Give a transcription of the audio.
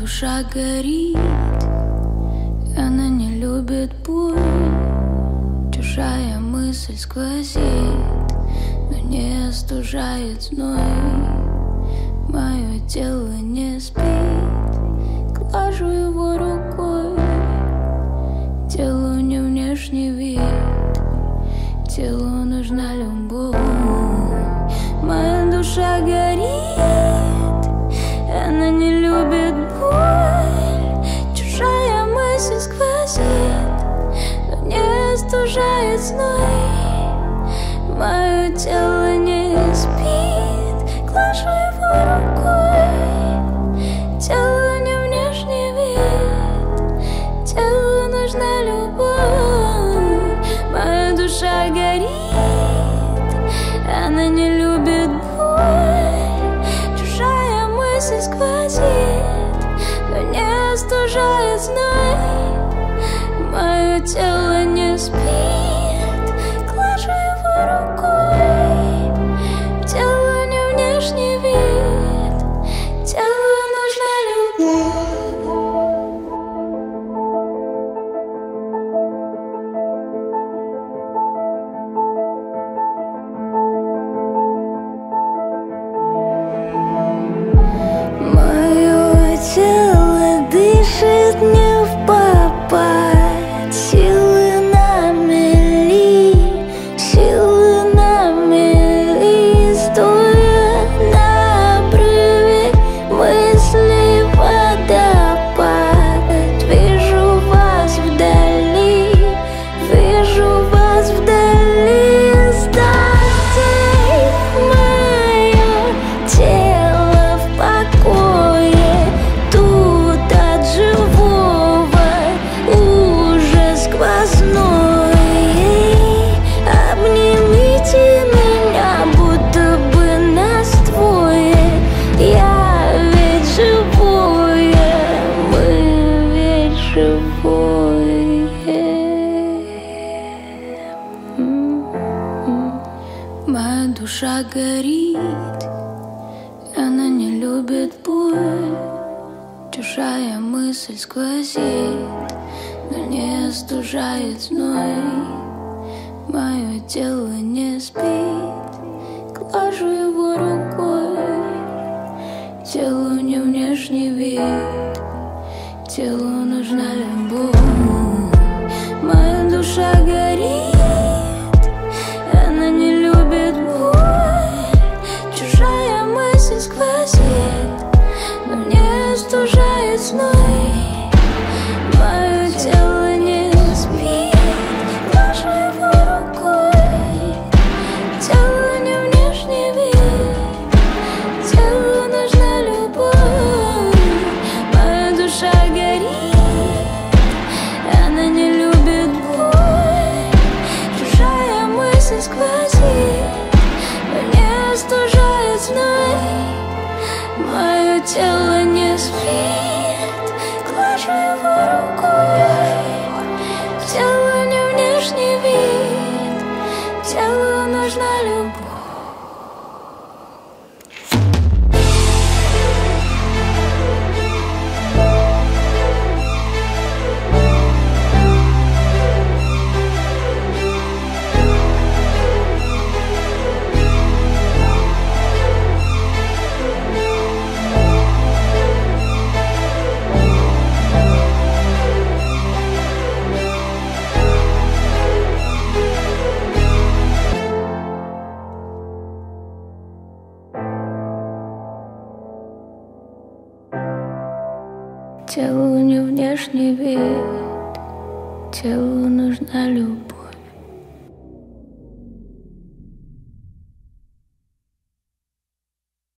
душа горит, она не любит боль. Чужая мысль сквозит, но не остужает зной. Мое тело не спит, глажу его рукой. Телу не внешний вид, телу нужна любовь. Моя душа горит, она не любит боль. Чужая мысль сквозит, но не остужает зной. Мое тело не спит, глажу его рукой. Телу не внешний вид, телу нужна любовь. Моя душа горит, она не любит боль. Чужая мысль сквозит, но не остужает зной. Мое тело не спит, глажу его рукой. Телу не внешний вид, телу нужна любовь. Мое тело дышит не впопад, силы на мели, силы на мели. Стоя на обрыве мыслей водопад. Вижу вас вдали, вижу вас вдали. Оставьте мое тело в покое, тут от живого ужас сквозной. Обнимите меня, будто бы нас двое. Я ведь живое, мы ведь живое. Моя душа горит, она не любит боль. Чужая мысль сквозит, но не остужает зной. Мое тело не спит, глажу его рукой. Телу не внешний вид, телу нужна любовь. Моя душа горит, она не любит боль. Чужая мысль сквозит, но не остужает зной. Мое тело не спит, глажу его рукой. Телу не внешний вид, телу нужна любовь. Моя душа горит, она не любит боль. Чужая мысль сквозит, но не остужает зной. Мое тело не спит, глажу его рукой. Телу не внешний вид, телу нужна любовь. Телу не внешний вид, телу нужна любовь.